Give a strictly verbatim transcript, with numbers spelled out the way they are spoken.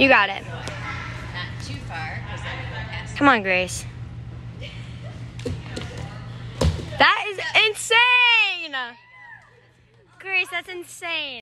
You got it. Not too far, because then we'll go past. Come on, Grace. That is insane! Grace, that's insane.